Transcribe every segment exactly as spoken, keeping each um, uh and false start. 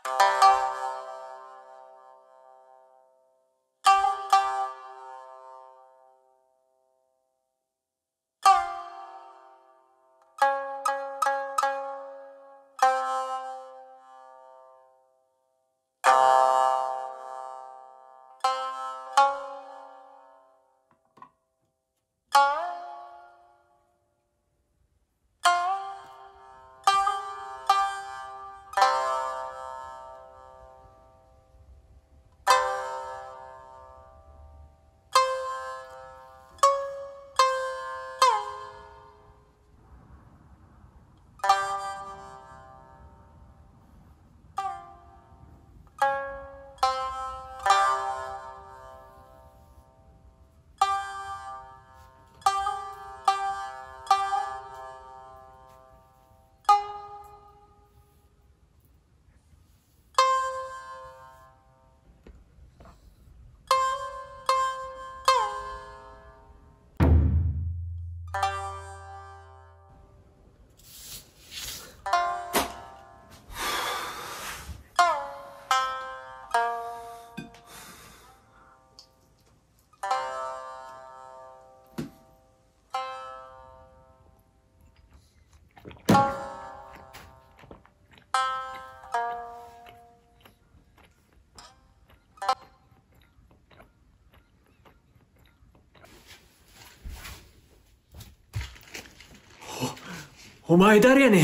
お前誰やねん。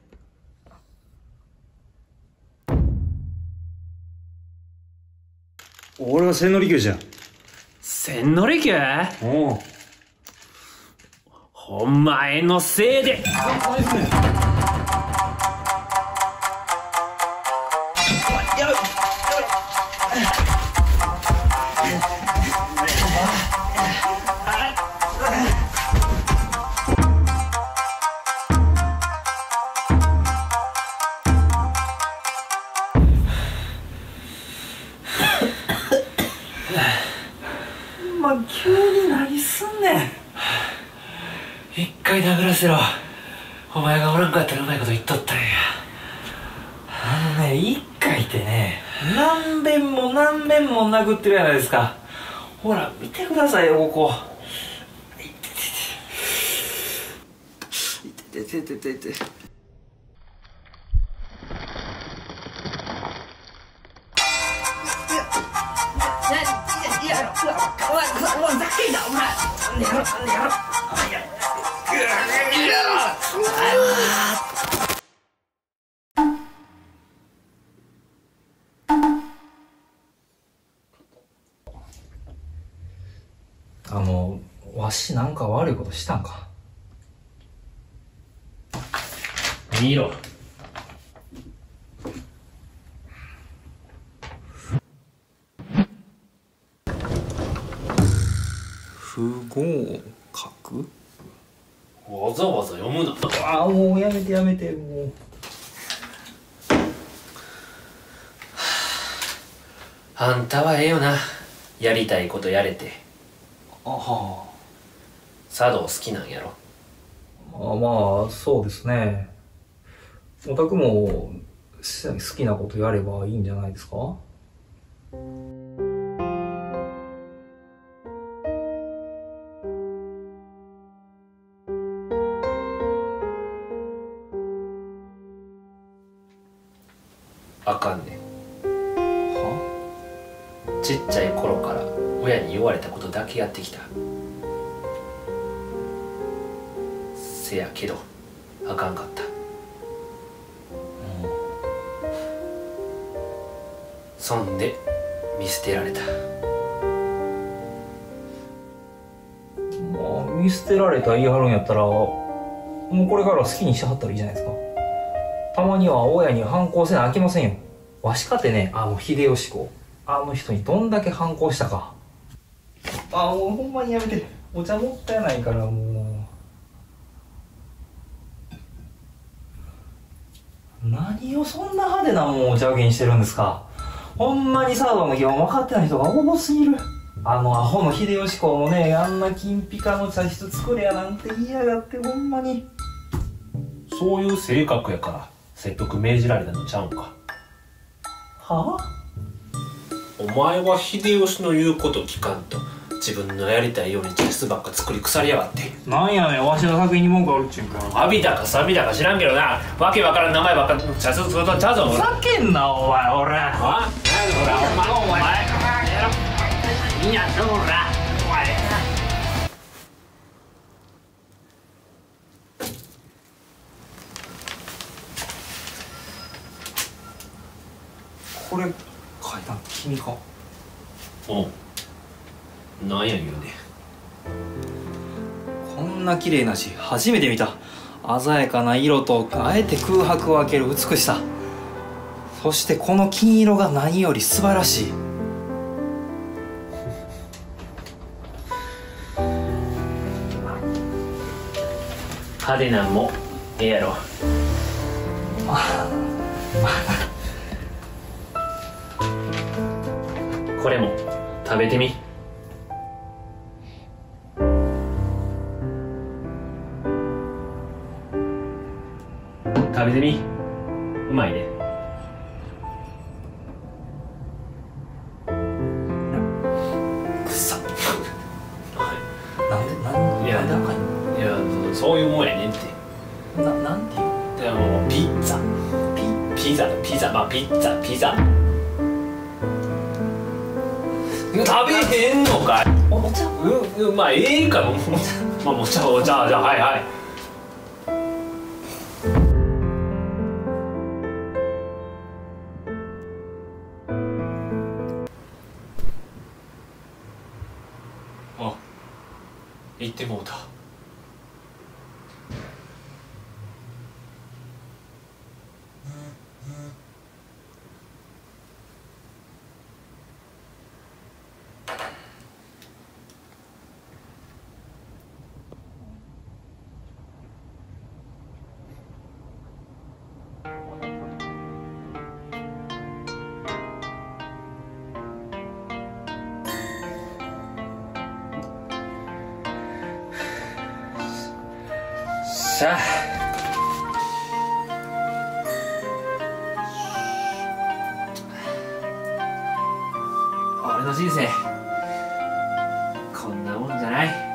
俺は千利休じゃ。 千利休？ おう。 お前のせいで。 まあ、急に何すんねん。 一回殴らせろ。お前がおらんかったらうまいこと言っとったんや。 あのね、一回ってね、何遍も何遍も殴ってるやないですか。ほら見てくださいよ、ここ。いててててててててて。あの、わしなんか悪いことしたんか？ 見ろ。 不合格？ わざわざ読むな。 ああ、もうやめてやめて、もう。 あんたはええよな。やりたいことやれて。 あは茶道好きなんやろ。 あ、まあそうですね。おたくも好きなことやればいいんじゃないですか？ あかんねん。 は？ ちっちゃい頃から親に言われたことだけやってきた。せやけどあかんかった。そんで見捨てられた。 まあ見捨てられた言い張るんやったら、もうこれから好きにしてはったらいいじゃないですか。たまには親に反抗せなあきませんよ。わしかてね、あの秀吉公、あの人にどんだけ反抗したか。あ、もうほんまにやめて。お茶もったいないから、もう。何をそんな派手なもんをお茶受けにしてるんですか。ほんまに茶道の基本分かってない人が多すぎる。あのアホの秀吉公もね、あんな金ピカの茶室作れやなんて言いやがって、ほんまに。 そういう性格やから切腹命じられたのちゃうんか。 はお前は秀吉の言うこと聞かんと自分のやりたいようにチェスばっか作り腐りやがって。 なんやねん、わしの作品に文句あるっちゅうんか。 アビだかサビだか知らんけどな、わけわからん名前ばっかチェス作るとちゃうぞ。 ふざけんなお前、俺。 あ？何だお前、お前、いや、ほら、お前。 これ書いたん君か？ おう、なんや言うね。 こんな綺麗な字初めて見た。鮮やかな色とあえて空白を開ける美しさ、そしてこの金色が何より素晴らしい。 派手なんもええやろ。これも食べてみ。食べてみ、うまいで。 くっさ。なんでなんでいやなんで赤いの？ いや、そういうもんやねんって。 ななんていう？ でもピッツァ、ピピザピザまあピッツァピザ。食べへんのかい。 おお茶？ ううまあええからもうまあもうじゃあじゃあじゃあはいはい。あ、行ってもうた。さあ、俺の人生こんなもんじゃない。